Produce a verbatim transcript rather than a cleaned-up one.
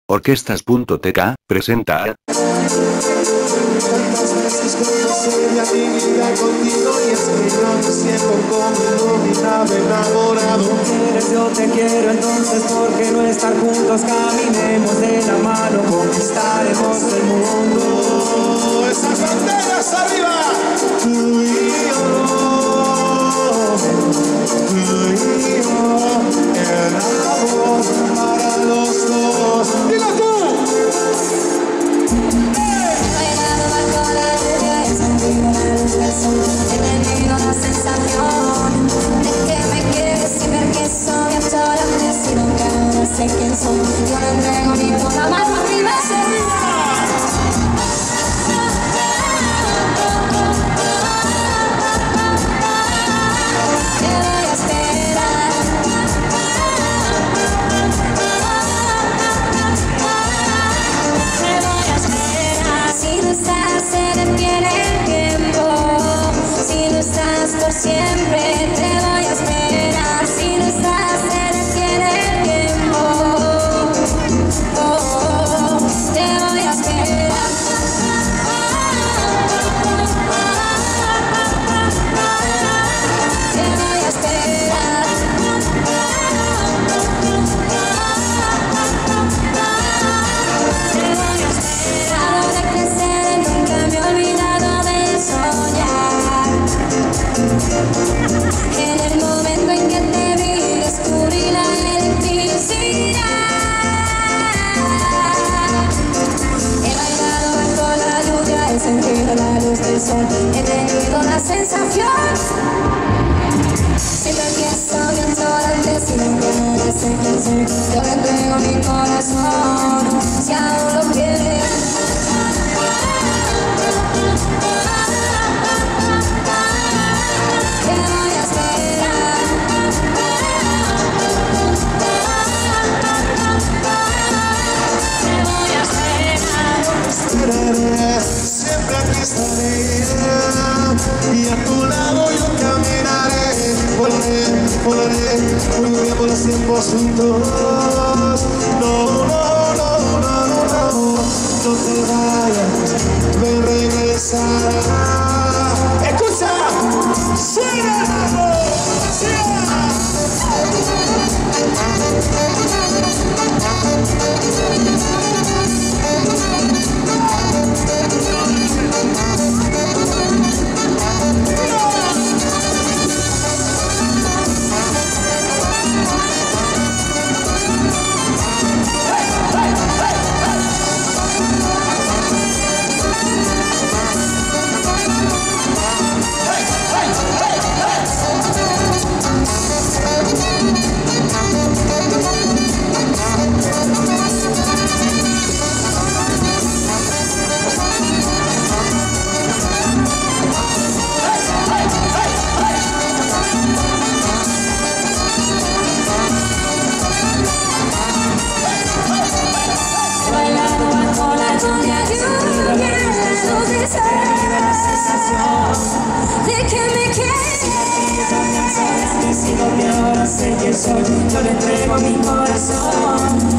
Orquestas.tk presenta a... Tantas veces conocí mi vida contigo y es que yo me siento como iluminado, enamorado. Quieres, yo te quiero, entonces ¿por qué no estar juntos? Caminemos de la mano, conquistaremos el mundo. Esas banderas arriba. Tú y yo, tú y yo, el amor para los dos. ¡Dilo tú! He tenido la sensación de que me quieres y ver que soy absolutamente sin que ahora sé quién soy. Yo no entrego ni por la mano arriba. Te voy a esperar. Te voy a esperar. Si no estás, se detiene el tiempo. Si no estás por siempre, te voy a esperar. Si no estás, se detiene el tiempo. Oh, oh, oh, te voy a esperar. Te voy a esperar. Te voy a esperar. De crecer, nunca me he olvidado de soñar. En el momento en que te vi, descubrí la electricidad. He bailado bajo la lluvia, he sentido la luz del sol, he tenido la sensación. Siempre empiezo bien sola antes y nunca sé quién soy. Yo le entrego mi corazón, si aún lo quieres. Te voy a esperar. Te voy a esperar. Esperaré, siempre aquí estaré y a tu lado yo caminaré. Volaré, volaré, muy por los tiempos juntos. No, no, no, no, no, no, no te vayas, ven, regresará. Escucha, sigue, de que me quieres. Si no que ahora sé quién soy, yo le entrego mi corazón.